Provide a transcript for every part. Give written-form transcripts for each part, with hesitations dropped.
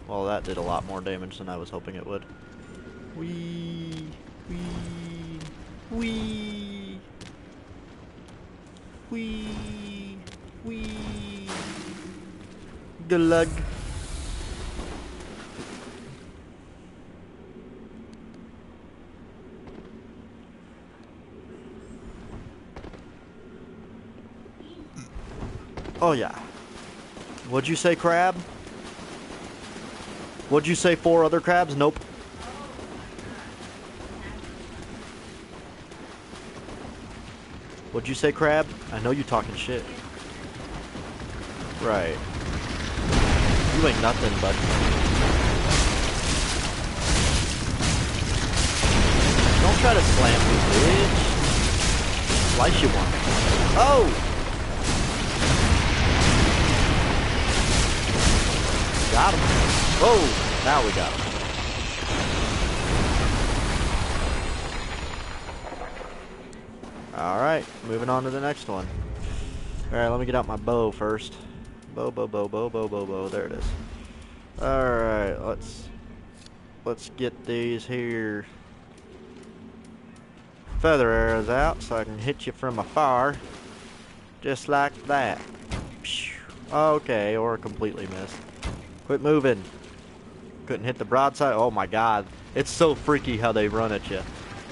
Well, that did a lot more damage than I was hoping it would. Wee, wee, wee, wee, wee. Glug. Oh yeah. What'd you say, crab? What'd you say, 4 other crabs? Nope. What'd you say, crab? I know you talking shit. Right. You ain't nothing, bud. Don't try to slam me, bitch. Slice you one. Oh! Got him. Whoa! Now we got him. Alright, moving on to the next one. Alright, let me get out my bow first. Bow. There it is. Alright, let's get these here feather arrows out so I can hit you from afar. Just like that. Okay, or completely miss. Quit moving. Couldn't hit the broadside. Oh my god. It's so freaky how they run at you.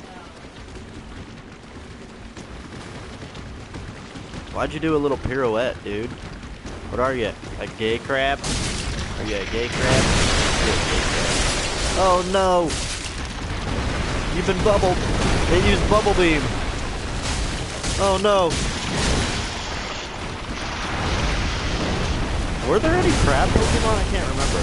Why'd you do a little pirouette, dude? What are you? A gay crab? Are you a gay crab? You're a gay crab. Oh no! You've been bubbled. They used bubble beam. Oh no! Were there any crab Pokemon? I can't remember.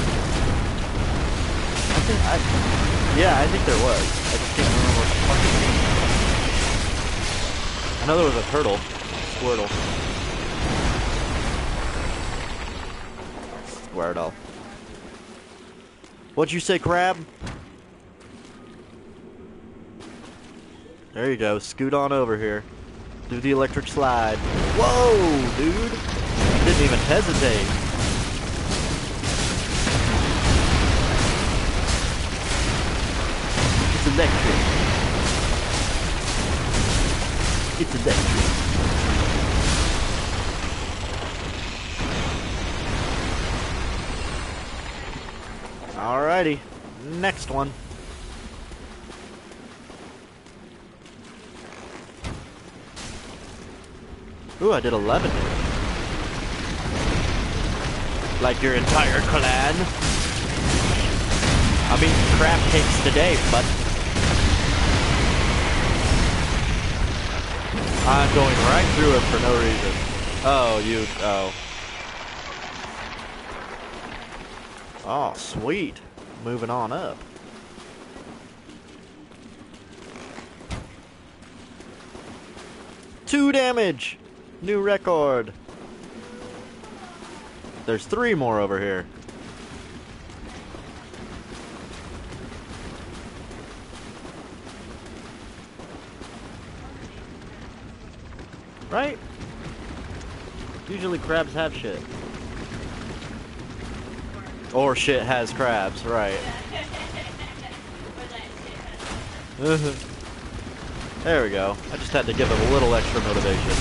Yeah, I think there was. I just can't remember what the fuck it was. I know there was a turtle. Squirtle. Squirtle. What'd you say, crab? There you go. Scoot on over here. Do the electric slide. Whoa, dude. Didn't even hesitate. It's electric. It's electric. Alrighty, next one. Ooh, I did 11. Like your entire clan? I mean, crap cakes today, but I'm going right through it for no reason. Oh. Oh, sweet. Moving on up. Two damage! New record. There's 3 more over here. Right? Usually crabs have shit. Or shit has crabs, right. There we go. I just had to give them a little extra motivation.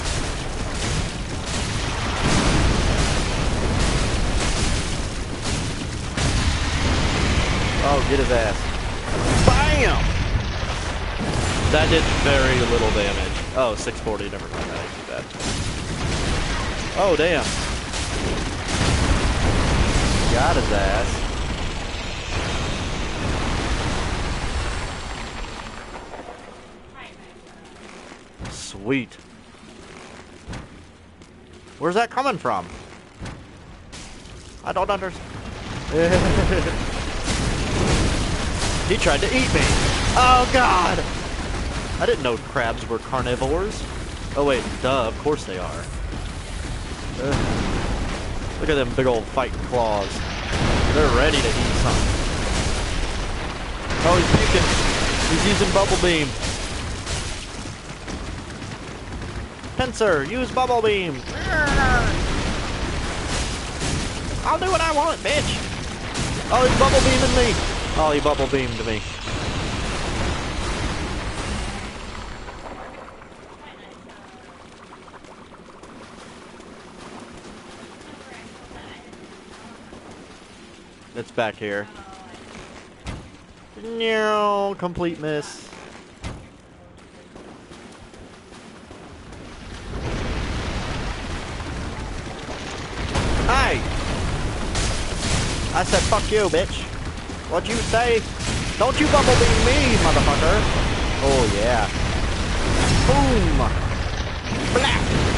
Oh, get his ass. BAM! That did very little damage. Oh, 640, never mind, that ain't too bad. Oh, damn. Got his ass. Sweet. Where's that coming from? I don't understand. He tried to eat me. Oh, God. I didn't know crabs were carnivores. Oh, wait, duh, of course they are. Look at them big old fighting claws. They're ready to eat something. Oh, he's puking. He's using bubble beam. Pincer, use bubble beam. I'll do what I want, bitch. Oh, he's bubble beaming me. Oh, he bubble beamed me. It's back here. No, complete miss. Hey! I said fuck you, bitch. What'd you say? Don't you bubble beam me, motherfucker. Oh yeah. Boom! Black!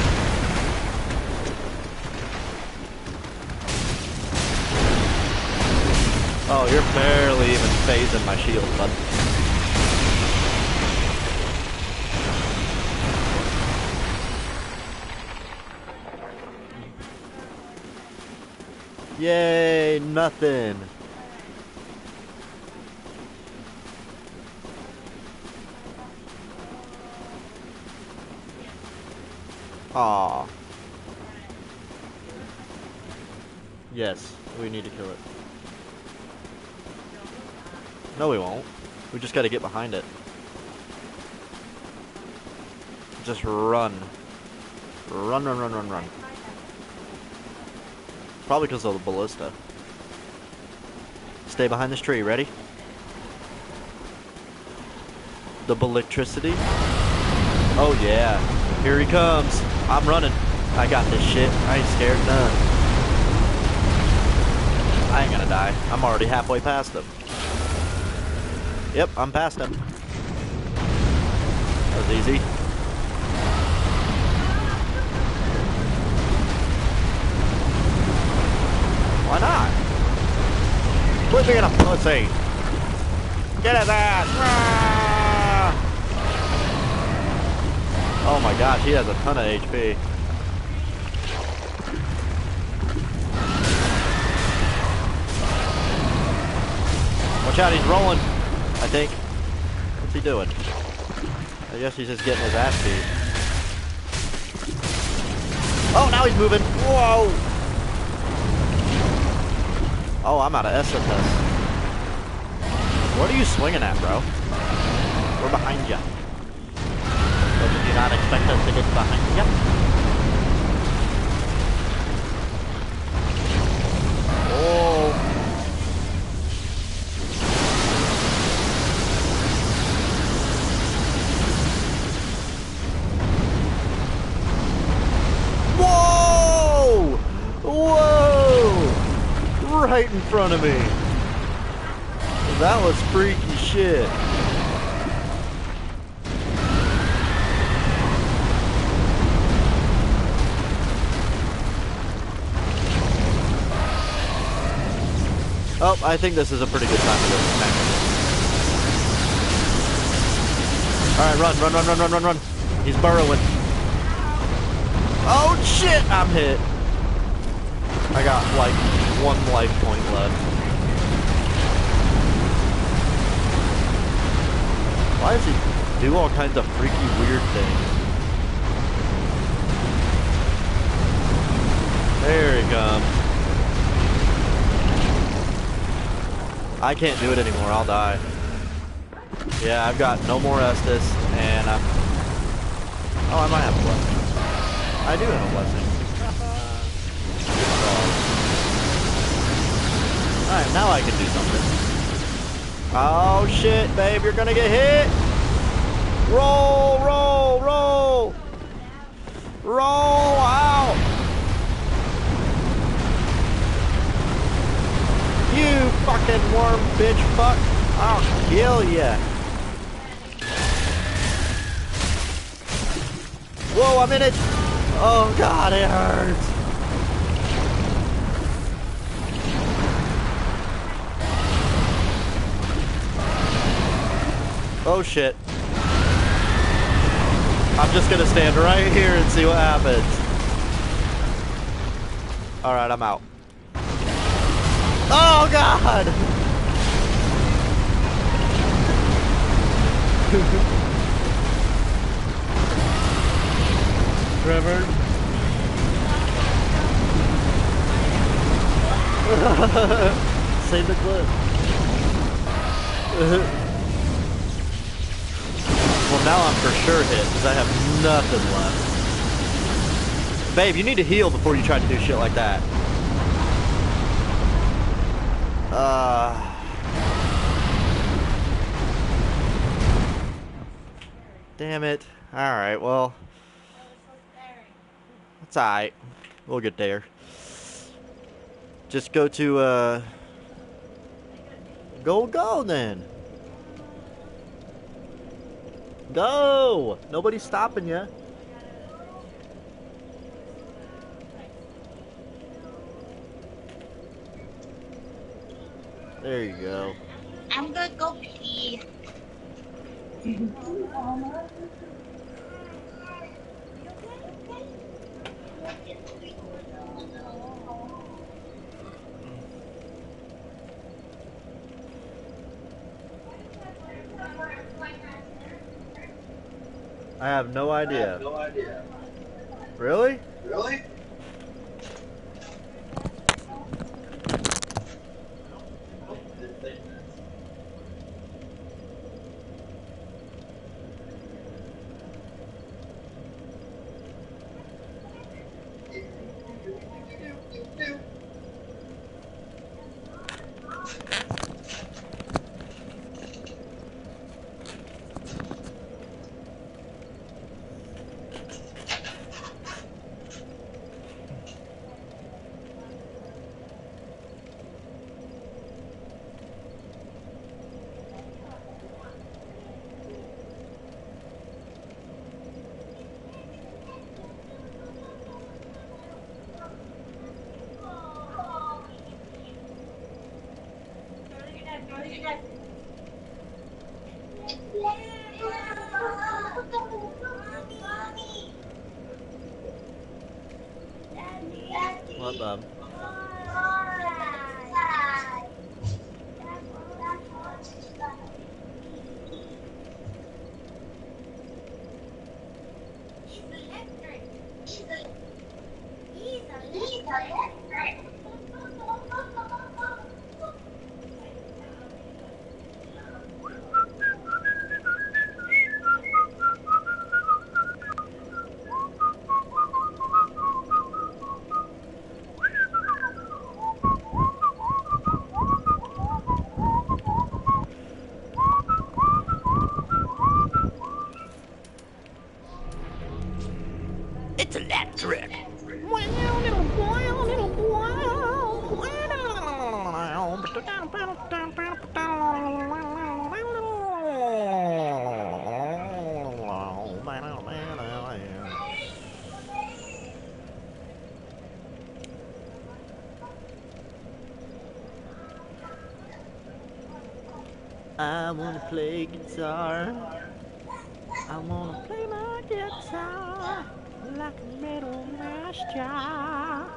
Oh, you're barely even phasing my shield, bud. Yay, nothing. Aw. Yes, we need to kill it. No, we won't. We just gotta get behind it. Just run. Run, run, run, run, run. Probably because of the ballista. Stay behind this tree, ready? The ballictricity. Oh yeah. Here he comes. I'm running. I got this shit. I ain't scared none. I ain't gonna die. I'm already halfway past him. Yep, I'm past him. That was easy. Why not? Quit being a pussy. Get his ass. Ah! Oh my gosh, he has a ton of HP. Watch out, he's rolling. I think. What's he doing? I guess he's just getting his ass beat. Oh, now he's moving. Whoa! Oh, I'm out of SFS. What are you swinging at, bro? We're behind ya. So did you not expect us to get behind ya? Oh. Whoa! Whoa! Right in front of me. That was freaky shit. Oh, I think this is a pretty good time to go smack him. Alright, run, run, run, run, run, run, run. He's burrowing. Oh shit, I'm hit. I got like 1 life point left. Why does he do all kinds of freaky weird things? There he comes. I can't do it anymore, I'll die. Yeah, I've got no more Estus, and I'm... Oh, I might have a blessing. I do have a blessing. Alright, now I can do something. Oh shit, babe, you're gonna get hit! Roll, roll, roll! Roll out! You fucking worm bitch fuck! I'll kill ya! Whoa, I'm in it! Oh god, it hurts! Oh shit. I'm just gonna stand right here and see what happens. Alright, I'm out. Oh god! Trevor? Save the clip. Well, now I'm for sure hit because I have nothing left. Babe, you need to heal before you try to do shit like that. Damn it. Alright, well. It's alright. We'll get there. Just go to, Go then. Go! Nobody's stopping you. There you go. I'm gonna go pee. I have no idea. Really? Really? What, bub? It's electric. I wanna play guitar. I wanna play my guitar like a metal master.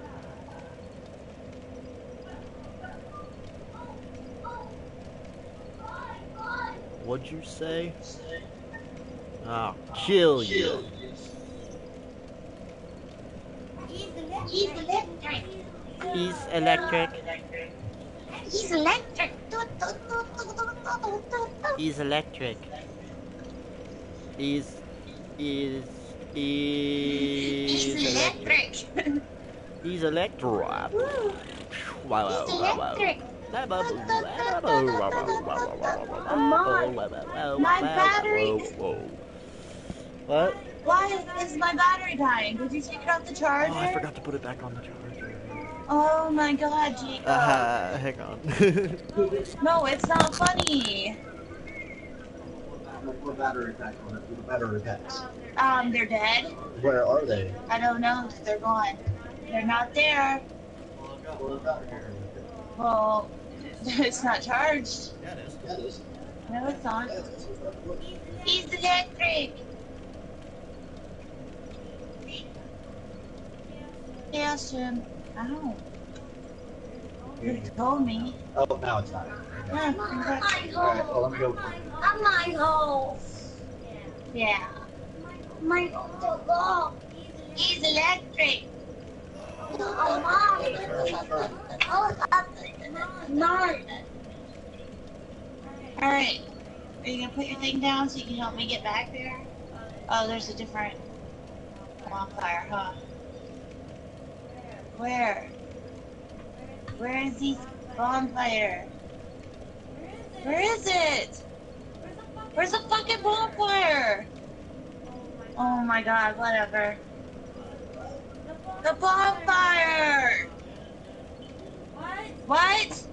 What'd you say? I'll kill you. He's electric. He's electric. He's electric. He's electric. He's electric. He's electric. Wow, He's electric. My battery. What? Why is my battery dying? Did you take it off the charger? Oh, I forgot to put it back on the charger. Oh my god, Jacob. Hang on. No, it's not funny. What battery pack on it? What battery packs? They're dead. Where are they? I don't know. They're gone. They're not there. Well, it's not charged. Yeah, it is. Yeah, it is. No, it's not. Yeah, it is. He's electric. Yes, Jim. Ow. You told me. Oh, now it's not. Yeah, exactly. Alright, well, let me go. My hole. Yeah. My hole. He's electric. Oh, Mom. Alright. Are you gonna put your thing down so you can help me get back there? Oh, there's a different bonfire, huh? Where? Where is this bonfire? Where is it? Where's the fucking bonfire? Oh my god, whatever. The bonfire! What?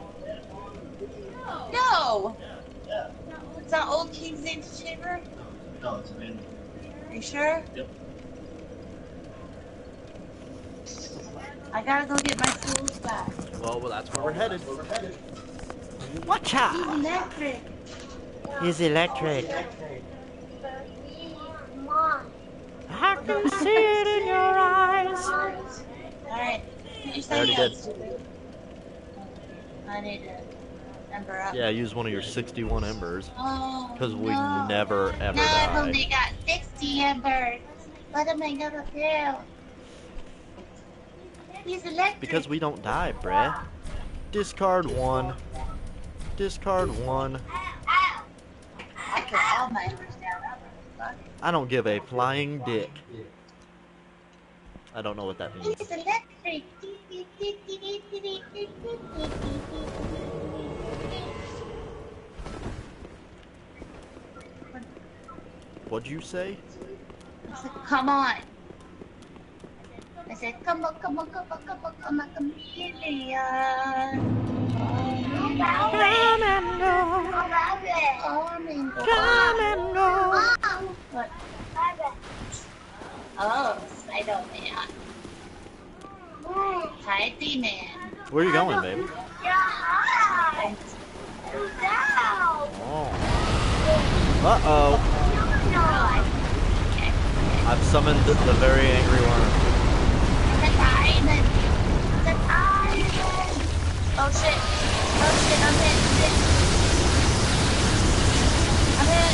No! Yeah. It's not Old King's Antechamber? No, it's abandoned. Are you sure? Yep. I gotta go get my tools back. Well, that's where we're headed. Watch He's out! electric. He's electric. I can see it in your eyes. Alright. Put your I already thing did. out. I need to ember up. Yeah, use one of your 61 embers. Oh, Because we no. never ever Now I've die. only got 60 embers. What am I gonna do? He's electric. Because we don't die, bruh. Discard one. Discard one. I put all my embers down. I don't give a flying dick. I don't know what that means. He's electric. What'd you say? I said, come on. I said, come on, come on, come on, come on, come on, chameleon. Come and go. Come and go. Come and go. What? Oh, Spider-Man. Hi, D-Man. Where are you going, baby? Hi. Oh. Uh-oh. I've summoned the very angry worm. The diamond. The diamond. Oh shit. Oh shit, I'm hit. I'm hit.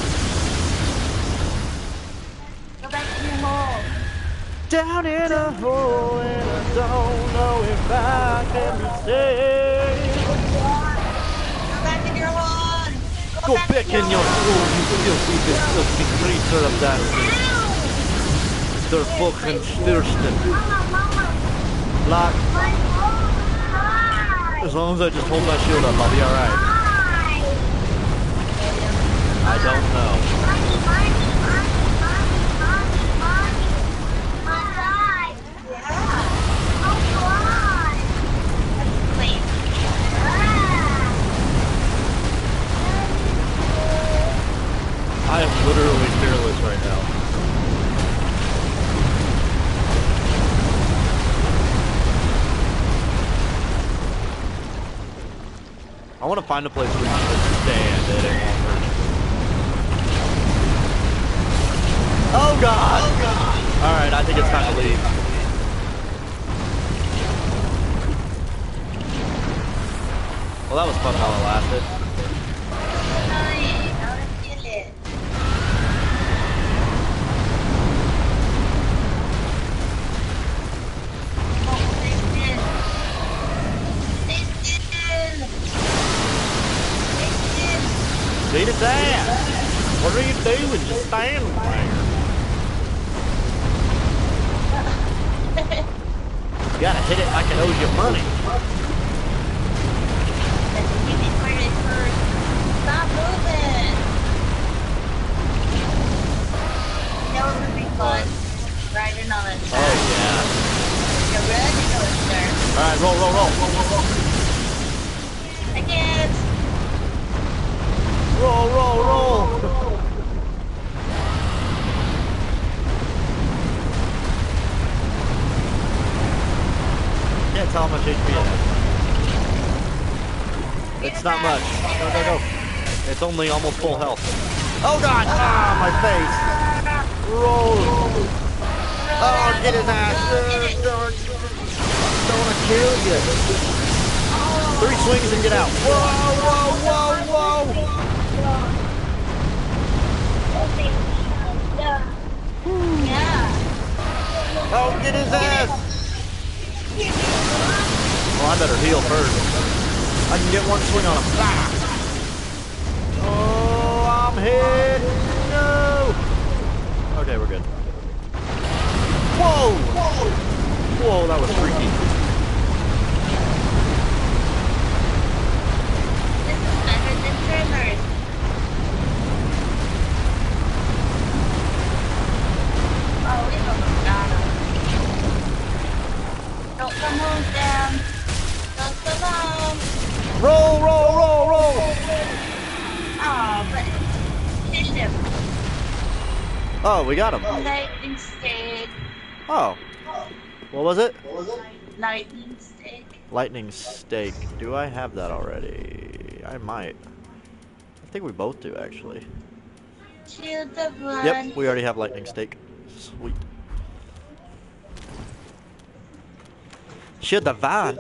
Go back in your hole. Down in a hole and I don't know if I can be saved. Go back in your hole. Go back in your hole, you filthy, disgusting creature of darkness. Der fucking stürsten. Lock. As long as I just hold my shield up, I'll be alright. I don't know. I am literally fearless right now. I want to find a place where you can stand and it won't hurt you. Oh god! Alright, I think it's time to leave. Well, that was fun while it lasted. Beat his ass! What are you doing? Just standing there. You gotta hit it like it owes you money. Stop moving! That would be fun. Riding on a track. Oh yeah. You're ready to go, sir. Alright, roll. I can't. Roll. Can't tell how much HP it has. It's not much. Go. It's only almost full health. Oh god! Ah, my face! Roll! Oh, get his ass! Don't wanna kill you. 3 swings and get out. Whoa! Yeah. Oh, get his ass! Well, I better heal first. I can get one swing on him. Ah! Oh, I'm hit. No. Okay, we're good. Whoa! Whoa, that was freaky. This is better than Tremors. Oh, we almost got him. Don't come home, Sam. Don't come home. Roll, roll, roll, roll! Oh, but hit him. Oh, we got him. Lightning stick. Oh. What was it? Lightning stick. Lightning stake. Do I have that already? I might. I think we both do, actually. Shield of one. Yep, we already have lightning stake. Sweet. Should have van.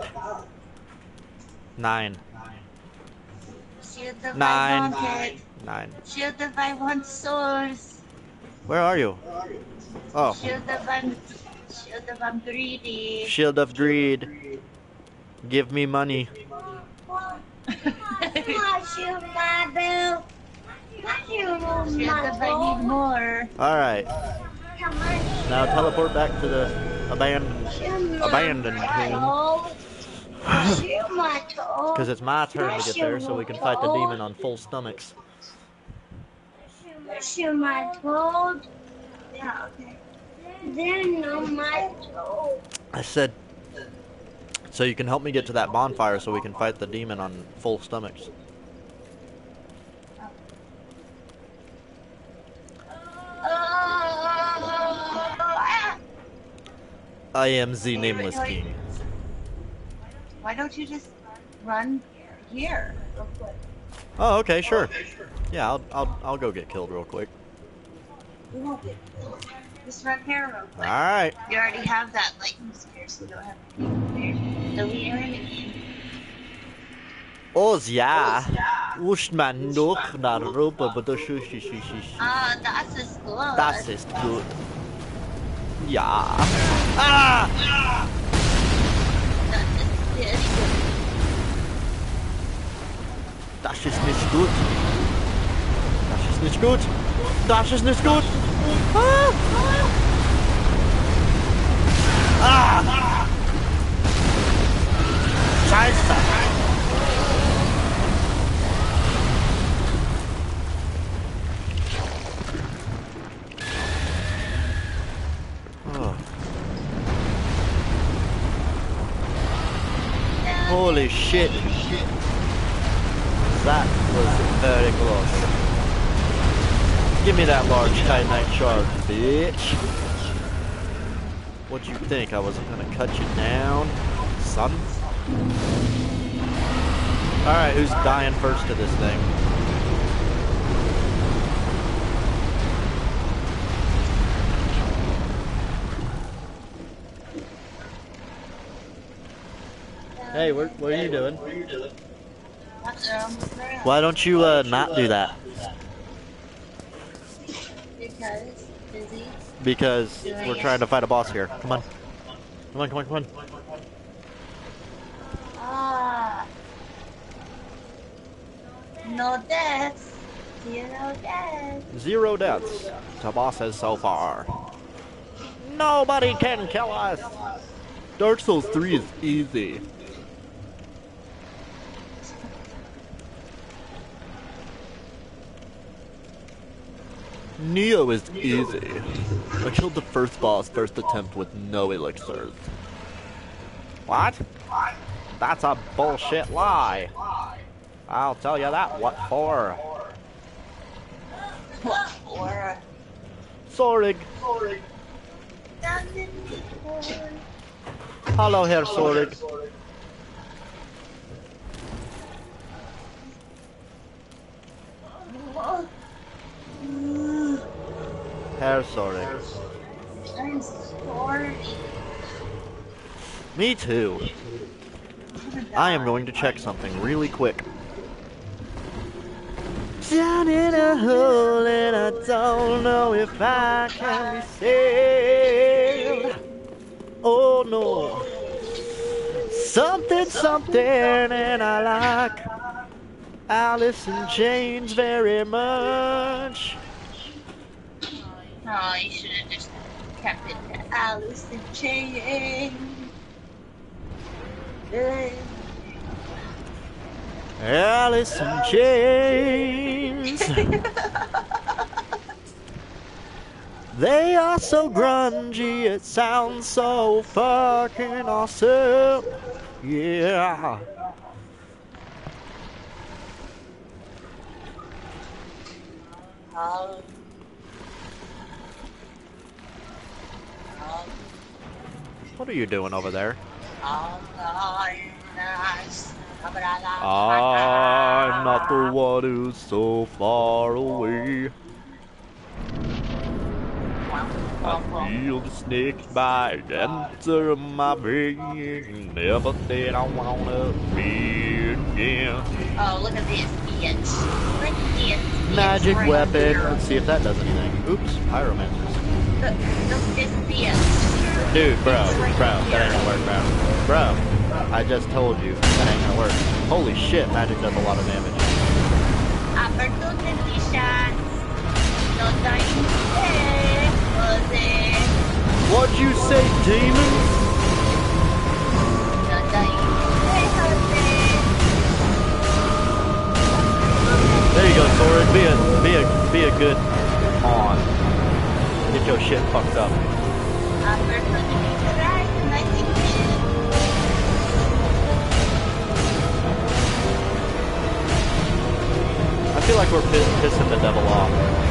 9. Shield of 9. I wanted. 9. Shield of I want source. Where are you? Oh. Shield of I'm greedy. Shield of greed. Give me money. Shield of I need more. Alright. Now teleport back to the abandoned tomb. Because it's my turn to get there so we can fight the demon on full stomachs. My toad. Yeah, okay. Then on my toad. I said, so you can help me get to that bonfire so we can fight the demon on full stomachs. I am the nameless king. Why don't you just run here real quick? Oh, okay, sure. Yeah, I'll go get killed real quick. You won't get killed. Just run here real quick. All right. You already have that lightning spear, so you don't have to keep there. Delete everything. Oh ja. Wusch man doch na Europa, aber das ist Ah, das ist gut. Das ist gut. Ja. Ah! Das ist sehr gut. Das ist nicht gut. Das ist nicht gut. Das ist nicht gut. Ah! Ah! Scheiße. Oh. Holy shit. That was very close. Give me that large Titanite shard, bitch. What'd you think? I wasn't gonna cut you down, son? Alright, who's dying first to this thing? Hey, what are you doing? Why don't you not do that? Because busy. Because we're trying to fight a boss here. Come on. Come on, come on, come on. Ah. No deaths. 0 deaths. 0 deaths to bosses so far. Nobody can kill us. Dark Souls 3 is easy. Neo is easy. I killed the first boss first attempt with no elixirs. What? That's a bullshit lie. I'll tell you that. What for? What for? Sorig. Hello, Herr Sorig. Herr Sorig. I'm sorry. Me too. I am going to check something really quick. Down in a hole and I don't know if I can be saved. Oh no. Something, something, and I like Alice in Chains very much. Oh, you should have just kept it to Alice in Chains. Alice in Chains. They are so grungy, it sounds so fucking awesome. Yeah. What are you doing over there? I'm not the one who's so far away. I feel the snake bite enter my brain. Never did I wanna be again. Oh, look at this bitch. Look at this bitch Magic right weapon. here. Let's see if that does anything. Oops, pyromancers. Look this bitch. Dude, bro, that ain't gonna work, bro. I just told you that ain't gonna work. Holy shit, magic does a lot of damage. Opportunity shots. No dying today, was it? What'd you say, demon? No dying today, was it? There you go, Soren. Be a good pawn. Get your shit fucked up. Opportunity to rise, and I think I feel like we're pissing the devil off.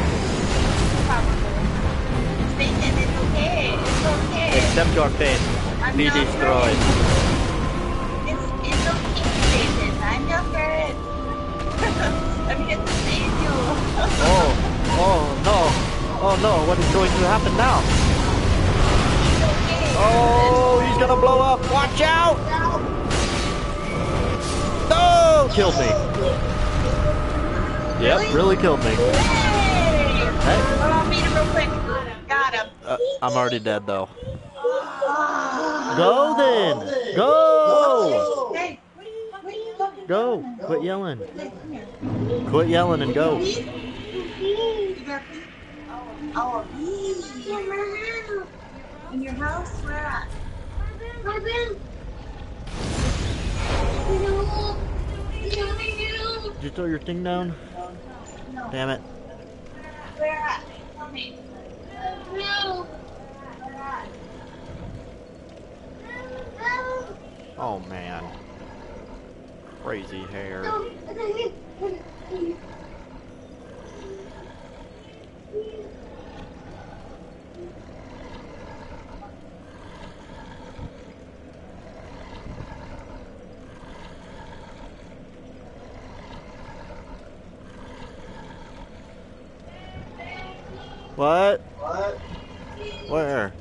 Satan, it's okay. It's okay. Accept your fate. I'm Be your destroyed. friend. It's okay, Satan. I'm your friend. I'm here to save you. Oh no. Oh no, what is going to happen now? It's okay. Oh, he's gonna blow up. Watch out! No! Killed me. Yep, really killed me. Hey! Hey. Oh, beat him real quick. Got him. I'm already dead though. Go then! Go! Hey, what are you talking Go! about? Quit yelling. Hey, come here. Quit yelling and go. You got pee? Oh, pee. In your house? Where at? My room. Did you throw your thing down? No. Damn it. Where at? Tell me. No. Where at? Oh man. Crazy hair. What? Where?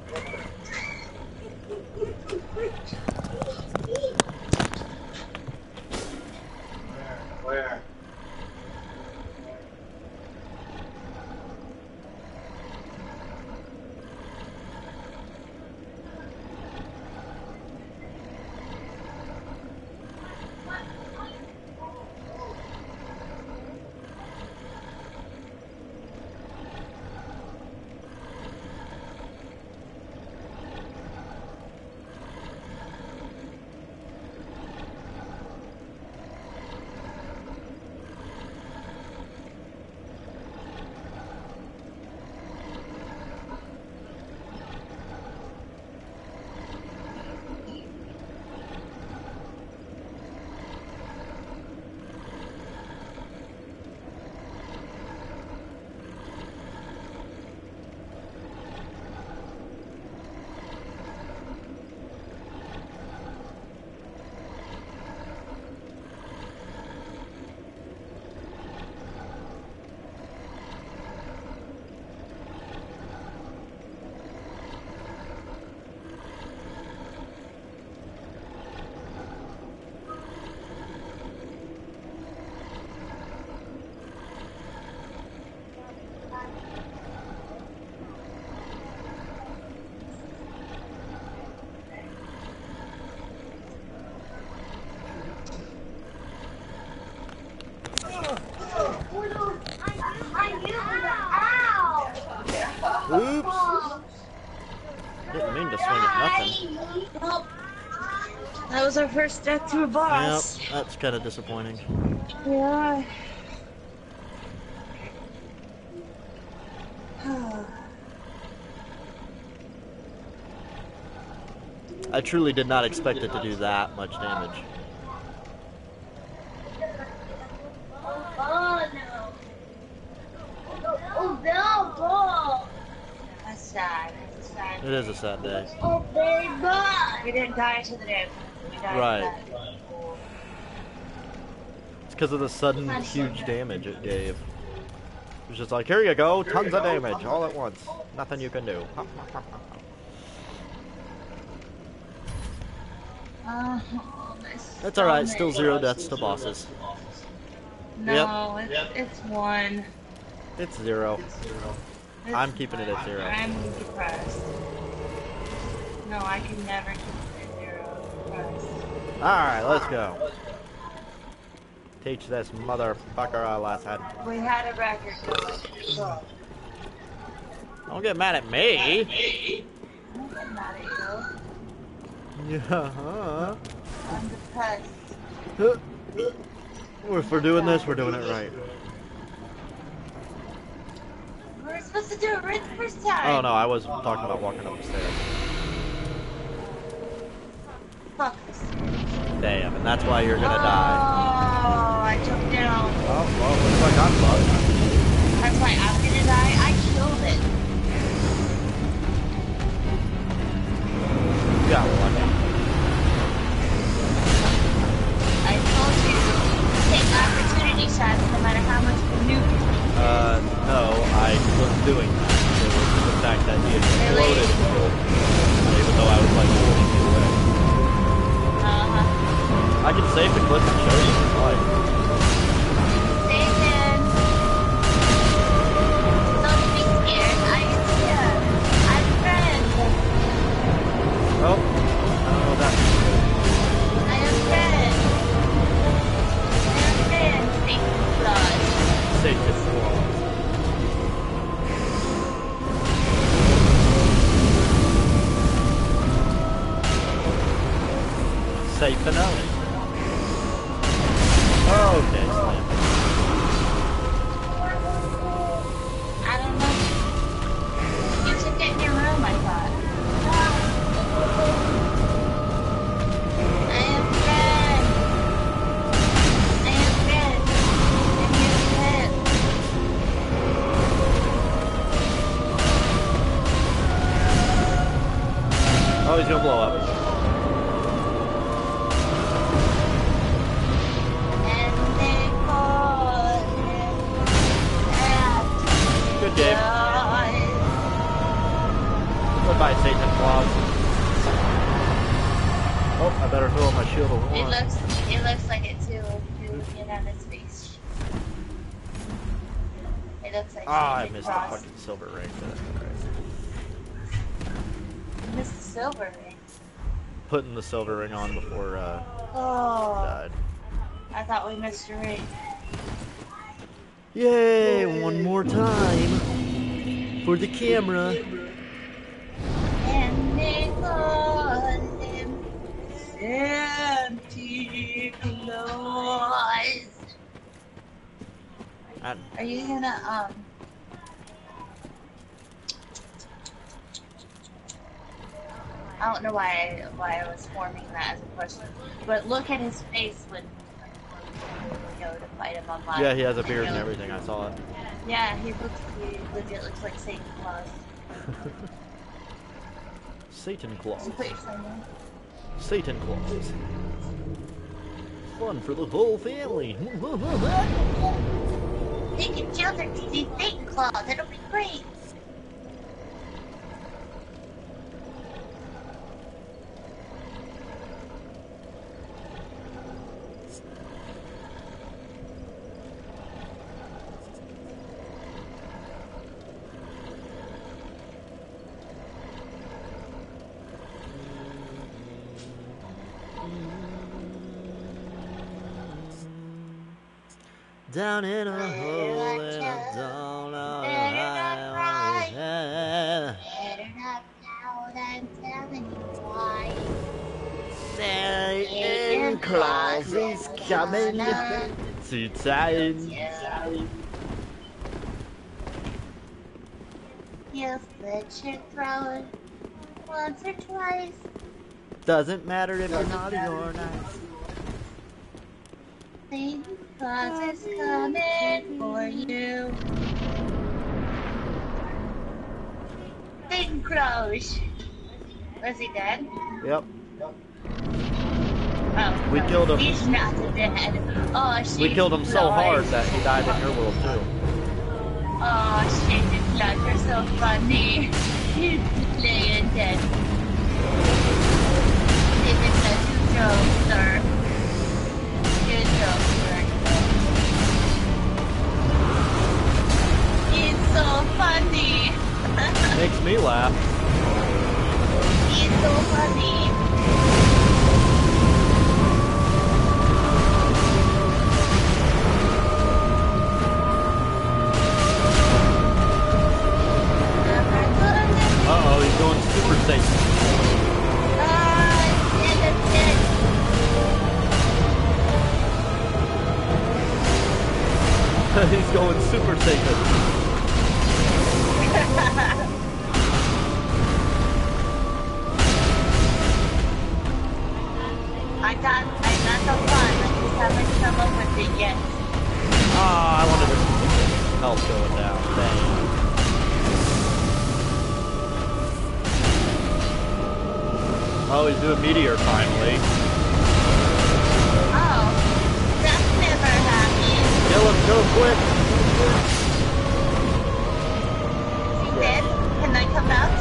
Where? swing of nothing. Well, that was our first death to a Yep, boss. that's kind of disappointing. Yeah. I truly did not expect it to do that much damage. Oh no! Oh no, ball! That's sad. It's a sad. It is a sad day. Oh baby! We didn't die to the death. We died Right. to that. It's because of the sudden huge damage it gave. It was just like, here you go, tons of damage all at once. Nothing you can do. That's alright, still 0 deaths to bosses. No, it's 1. It's 0. It's I'm keeping it at 0. I'm depressed. No, I can never keep it at 0. Depressed. Alright, let's go. Teach this motherfucker a lesson. We had a record going. Don't get mad at me. I don't get mad at you. Yeah. I'm depressed. If we're doing this, we're doing it right. We were supposed to do it right the first time. Oh no, I was talking about walking up the stairs. Fuck this. Damn, and that's why you're gonna Oh, die. I jumped down. Oh, well, looks like I'm fucked. That's why I'm gonna die. I killed it. You got one. I told you, take opportunity shots no matter how much you knew. No, I wasn't doing that. It was the fact that he exploded. Even though I was like holding you away. I can save the clip and show you if you'd like. Nathan. Don't be scared. I am here. I'm friends. Oh, I don't know that. I am friends. I am friends. Thank God. Save the claws. Say finale. Okay, slam. I don't know. You took it in your room, I thought. I am friends. I am friends. And you're friends. Oh, he's gonna blow up. Good game. Goodbye, Satan Claus. Oh, I better throw my shield of It war. looks like it too. If you look at his face. It looks like Ah, I Santa missed the Claus. fucking silver ring. But that's alright. You missed the silver ring. Putting the silver ring on before Oh, died. I thought we missed a ring. Yay! One more time for the camera. And they call him Santa Claus. Are you gonna I don't know why I was forming that as a question, but look at his face when we go to fight him online. Yeah, he has a beard and everything. I saw it. Yeah, he legit looks like Satan Claus. Satan Claus. You put your sign in. Satan Claus. Fun for the whole family. Taking children to see Satan Claus. It'll be great. Down in a hole in a dawn of Better not cry. night. Better not pout, I'm telling coming to town. You split your throat once or twice. Doesn't matter if you're naughty or nice. Santa Claus is coming for you. Satan Crows. Was he dead? Yep. Oh, We killed him. He's not dead. Oh, We shit. killed him so hard that he died in your world too. Oh, shit, Claus, you're so funny. He's playing dead. David says you joke, sir. You joke, sir. He's so funny. Makes me laugh. He's so funny. Uh-oh, he's going Super Satan. He's going Super Satan. I got the fun. I just haven't come up with it yet. Ah, I wanted to help going down. Dang. Oh, he's doing Meteor finally. Oh, that's never happened. Kill him, go quick. Is he dead? Can I come out?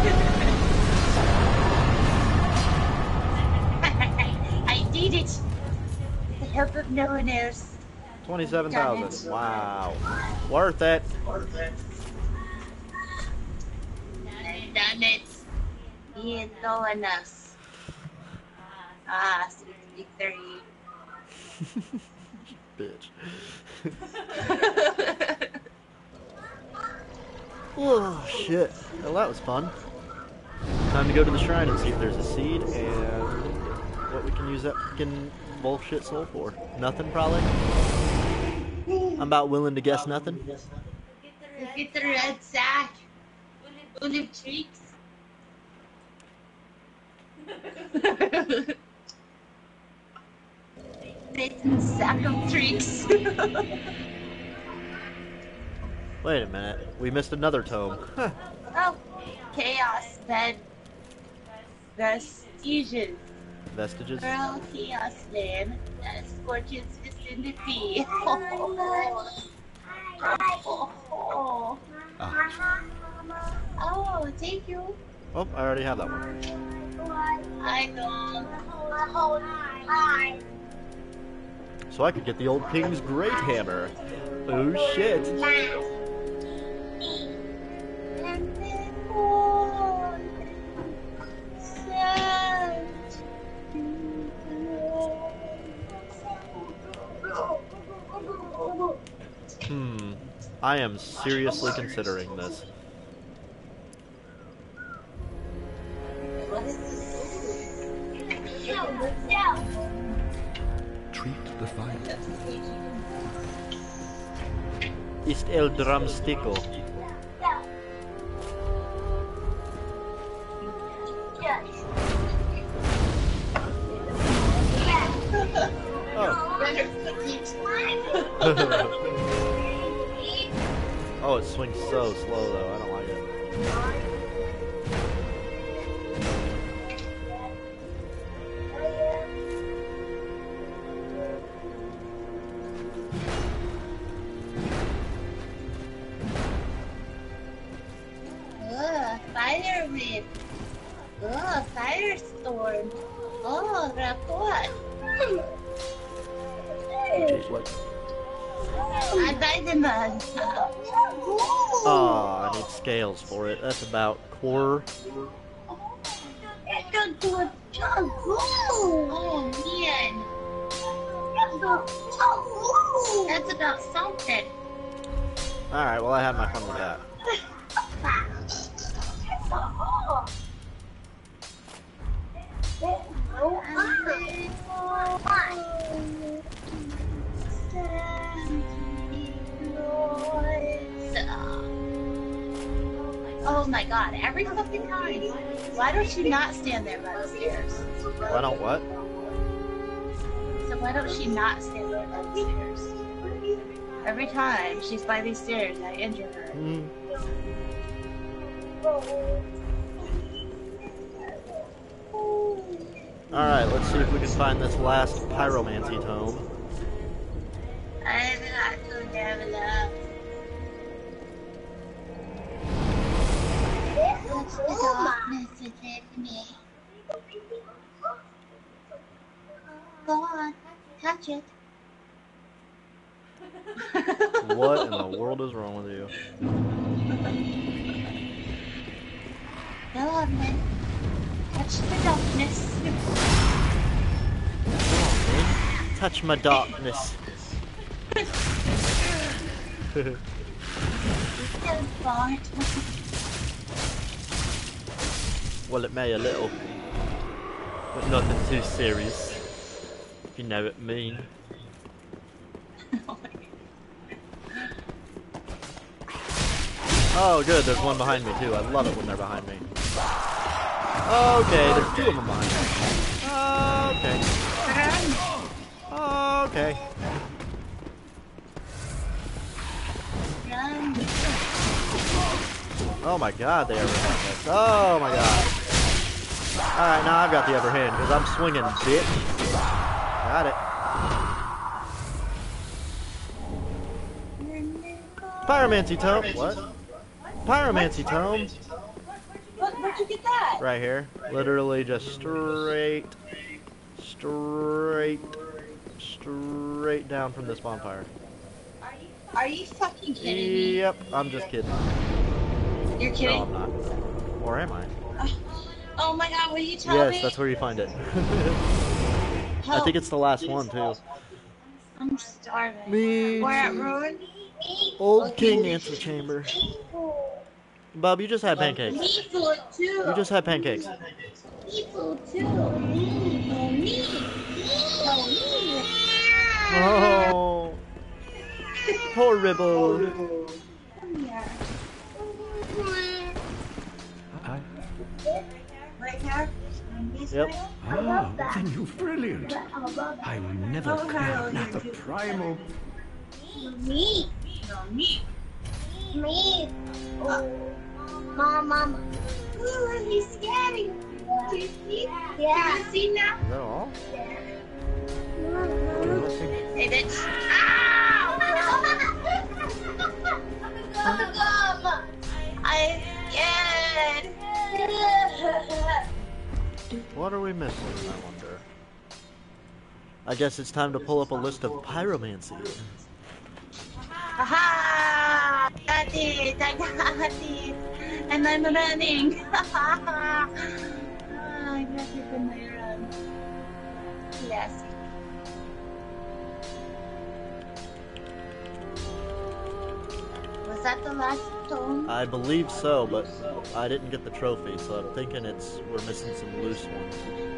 I did it. With the help of no one else. 27,000. Wow. Worth it. I've done it. He ain't knowing us. Ah, 63. Bitch. Oh, shit. Well, that was fun. Time to go to the shrine and see if there's a seed and what we can use that fucking bullshit soul for. Nothing, probably? I'm about willing to guess nothing. Get the red sack. Olive treats. Satan's sack of treats. Wait a minute. We missed another tome. Huh. Oh, chaos bed. Vestiges. Vestiges? Girl, chaos land. That scorches vicinity. Oh, thank you. Oh, I already have that one. I know. So I could get the old King's Great Hammer. Oh shit. I am seriously considering this. Treat the fire. Ist el drumstico. Oh, it swings so slow though. I don't like it. Fire whip. Oh, firestorm. Oh, report. I buy them Oh, I need scales for it. That's about quarter. Oh, man. That's about something. Alright, well I had my fun with that. my god, every fucking time. Why don't you not stand there by the stairs? Why don't what? So why don't she not stand there by the stairs? Every time she's by these stairs, I injure her. Alright, let's see if we can find this last pyromancy tome. I'm not so damn enough. Touch the darkness within me. Go on, touch it. What in the world is wrong with you? Go on then. Touch the darkness. Touch my darkness. Still fart. Well, it may a little, but nothing too serious, if you know what I mean. Oh, good, there's one behind me, too. I love it when they're behind me. Okay, there's two of them behind me. Okay. Okay. Oh my god, they are relentless. Oh my god. Alright, now I've got the upper hand, because I'm swinging, bitch. Got it. Pyromancy tome. What? Pyromancy tome. Where'd you get that? Right here. Literally just straight down from this bonfire. Are you fucking kidding me? Yep, I'm just kidding. You're kidding? No, I'm not. Or am I? Oh my god, will you tell me? Yes, that's where you find it. I think it's the last one, too. I'm starving. Me We're at too. Ruin? Old King Antechamber. Bub, you just had pancakes. Me food too. You just had pancakes. Me food too. Me. Oh, horrible. Hi. Right here. Yep. Ah, then you're brilliant. I will never clear another primal. Me. Me. Me. Mom. Ooh, he's scary. Do you see? Yeah. Do you see now? Is that all? Hey, bitch. Ow! I'm scared. What are we missing, I wonder? I guess it's time to pull up a list of pyromancy. Aha! Got it! I got it! And I'm running! I got it in my run. Yes. Was that the last stone? I believe so, but I didn't get the trophy, so I'm thinking we're missing some loose ones.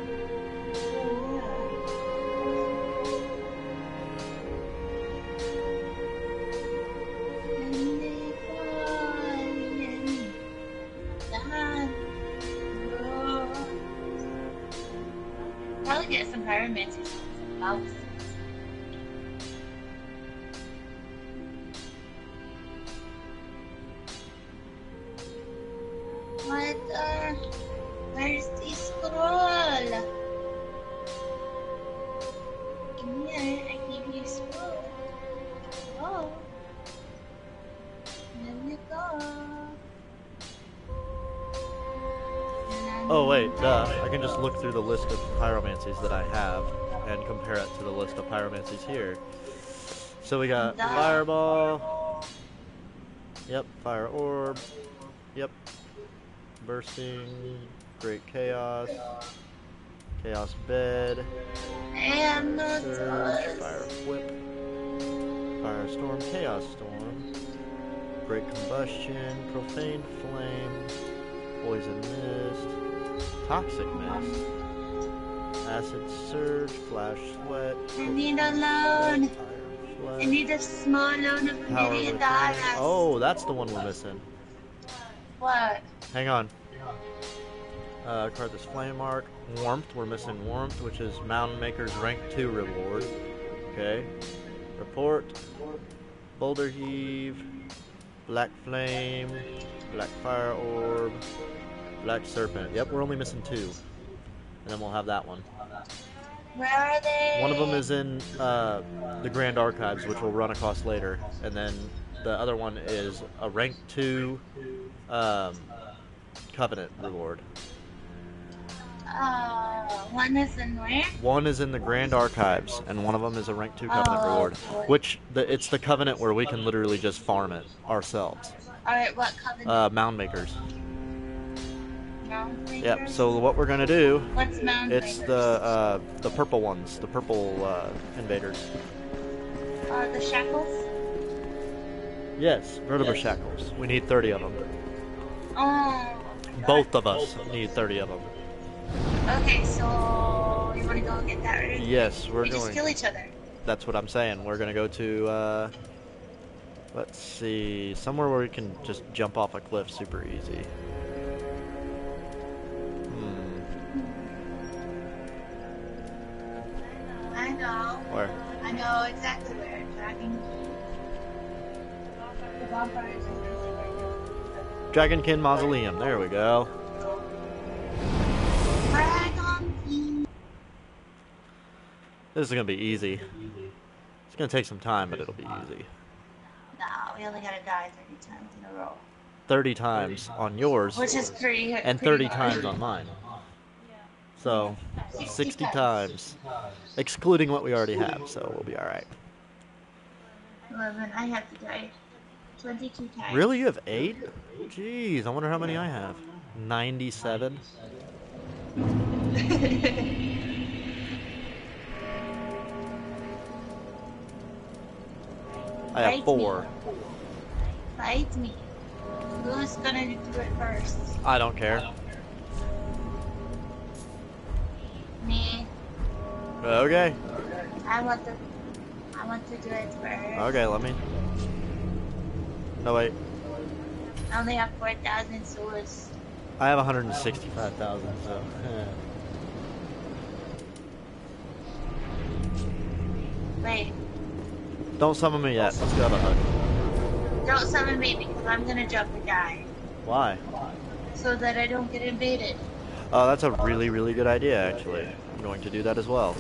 Probably get some pyromancy mouse. What where's the scroll? Come here, I give you a scroll. Oh. Let me go. Oh wait, duh. I can just look through the list of pyromancies that I have and compare it to the list of pyromancies here. So we got Fireball. Yep, Fire Orb. Yep. Bursting. Great Chaos. Chaos Bed. And Surge. Fire Whip. Firestorm. Chaos Storm. Great Combustion. Profane Flame. Poison Mist. Toxic Mist. Acid Surge. Flash Sweat. I need a loan. I need a small loan of $1 million. Oh, that's the one we're missing. What? hang on. Card this flame mark. Warmth. We're missing warmth, which is Mountain Maker's rank 2 reward. Okay. Report. Boulder heave. Black flame. Black fire orb. Black serpent. Yep, we're only missing 2. And then we'll have that one. Where are they? One of them is in the Grand Archives, which we'll run across later. And then the other one is a rank 2 Covenant reward. One is in where? One is in the Grand Archives, and one of them is a rank 2 Covenant reward. Which, it's the Covenant where we can literally just farm it ourselves. Alright, what Covenant? Mound Makers. Mound Makers? Yep, so what we're gonna do... What's Mound It's Makers? the purple ones, the purple invaders. The shackles? Yes, vertebra shackles. We need 30 of them. Oh. Both of us need 30 of them. Okay, so you want to go get that ready? Yes, we're We just going. kill each other. That's what I'm saying. We're gonna go to let's see, somewhere where we can just jump off a cliff super easy. I know. Where? I know exactly where. Dragon Key. The bonfire is usually right Dragonkin Mausoleum. There we go. there. Dragon Key. This is gonna be easy. It's gonna take some time, but it'll be easy. No, we only gotta die 30 times in a row. 30 times on yours, Which is pretty and pretty 30 hard. times on mine. So, 60 times. Excluding what we already have, so we'll be alright. 11. I have to die 22 times. Really? You have 8? Jeez, I wonder how many I have. 97? I have Fight 4. Fight me. Who's gonna do it first? I don't care. Me. Okay. I want to do it first. Okay, let me... No, wait. I only have 4,000 souls. I have 165,000, so... Wait, Don't summon me yet. Let's go have a hug. don't summon me because I'm gonna jump and die. Why? So that I don't get invaded. Oh, that's a really, really good idea, actually. I'm going to do that as well.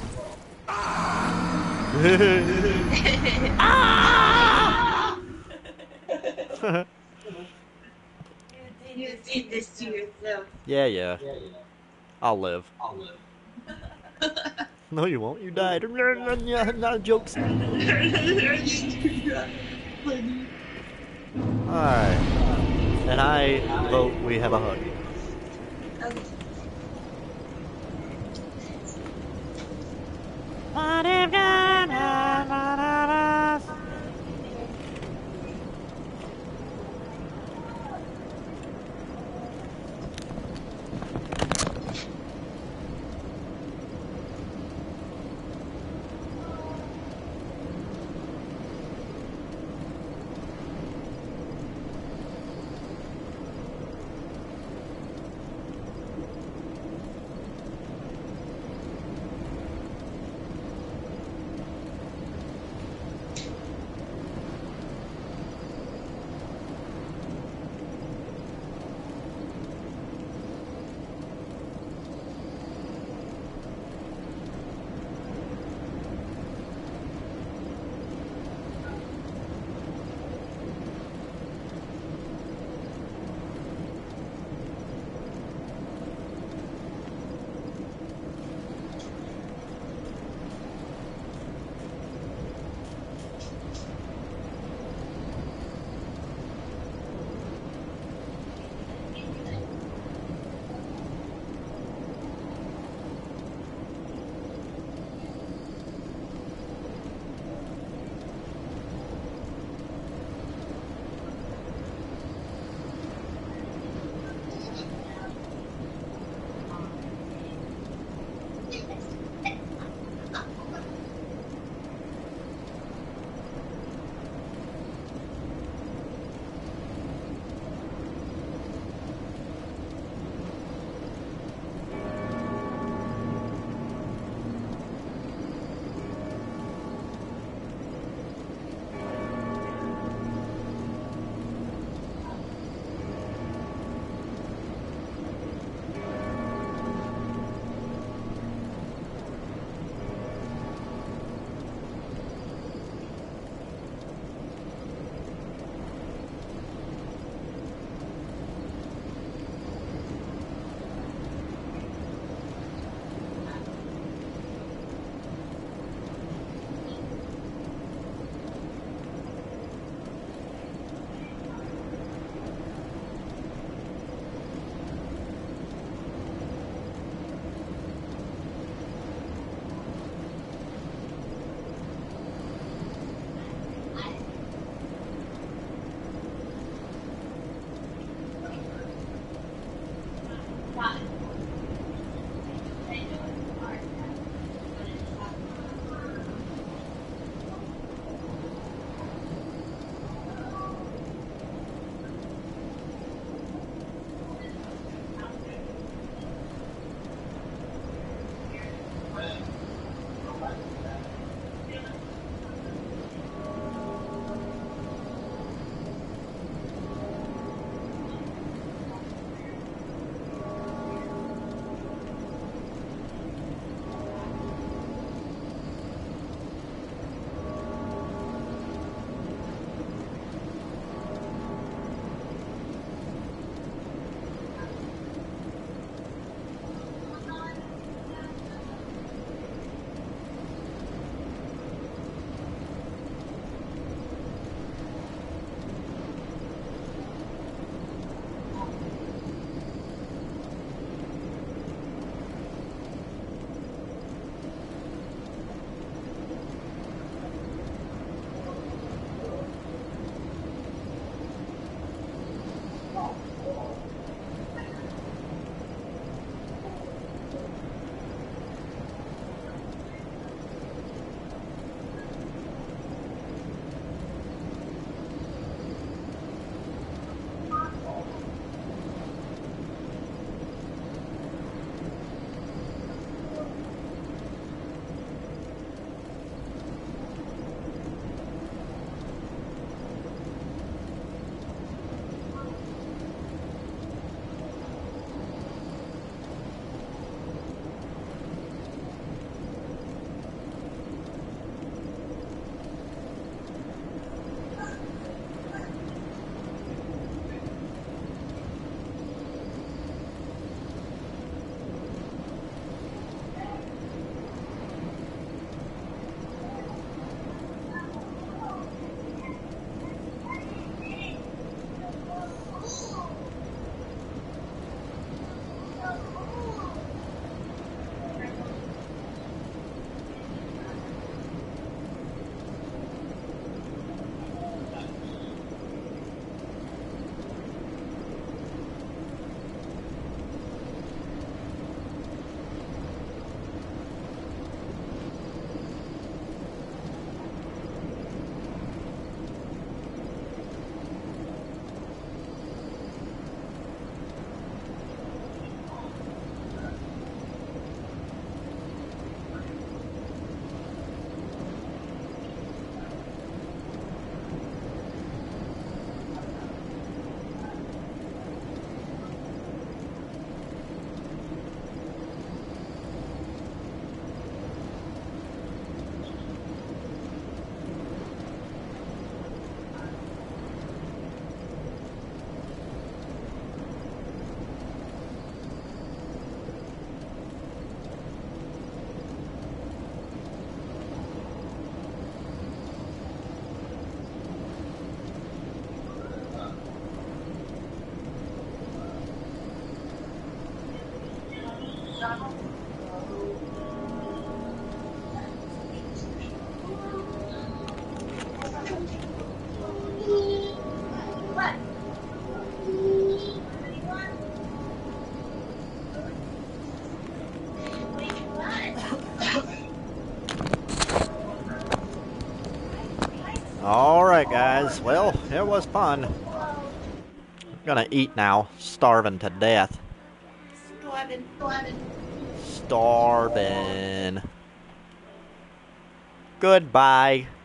You did this to yourself. Yeah. I'll live. No, you won't. You died. Not jokes. Alright. And I vote we have a hug. Okay. What if God had us? Alright, guys. Well, it was fun. I'm gonna eat now. Starving to death. Starving. Goodbye.